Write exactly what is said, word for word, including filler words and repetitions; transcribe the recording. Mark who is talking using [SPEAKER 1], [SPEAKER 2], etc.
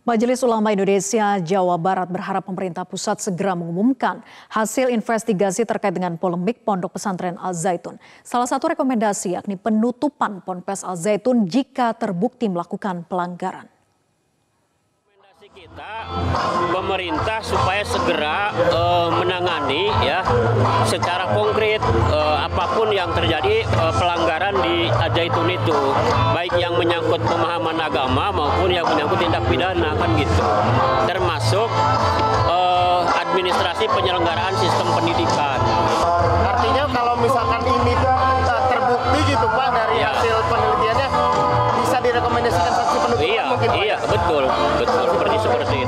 [SPEAKER 1] Majelis Ulama Indonesia Jawa Barat berharap pemerintah pusat segera mengumumkan hasil investigasi terkait dengan polemik Pondok Pesantren Al Zaitun. Salah satu rekomendasi yakni penutupan Ponpes Al Zaitun jika terbukti melakukan pelanggaran.
[SPEAKER 2] Rekomendasi kita pemerintah supaya segera uh, menangani ya secara konkret uh, apapun yang terjadi uh, pelanggaran di Al Zaitun itu, baik yang menyangkut pemahaman agama maupun yang menyangkut tindak pidana kan gitu, termasuk uh, administrasi penyelenggaraan sistem pendidikan.
[SPEAKER 3] Artinya kalau misalkan ini uh, terbukti gitu Pak dari ya. hasil penelitiannya bisa direkomendasikan saksi penutupan
[SPEAKER 2] iya,
[SPEAKER 3] mungkin Pak?
[SPEAKER 2] Iya betul betul seperti seperti itu.